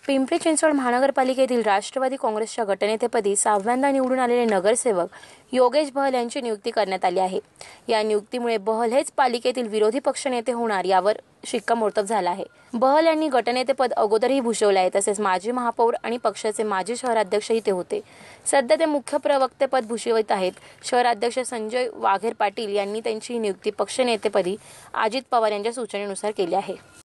पिंपरी चिंचवड महानगरपालिकेतील राष्ट्रवादी काँग्रेसच्या गटनेतेपदी 6व्यांदा निवडून आलेले नगरसेवक योगेश बहल यांची नियुक्ती करण्यात आली आहे। या नियुक्तीमुळे बहल हेच पालिकेतील विरोधी पक्षनेते होणार यावर शिक्कामोर्तब झाला आहे। बहल यांनी गटनेतेपद अगोदरही भूषवले आहे, तसेच माजी महापौर आणि पक्षाचे माजी शहराध्यक्षही ते होते। सध्या ते मुख्य प्रवक्तेपद भूषवित आहेत। शहराध्यक्ष संजय वाघेर पाटील यांनी त्यांची नियुक्ती पक्षनेतेपदी अजित पवार यांच्या सूचनेनुसार केली आहे।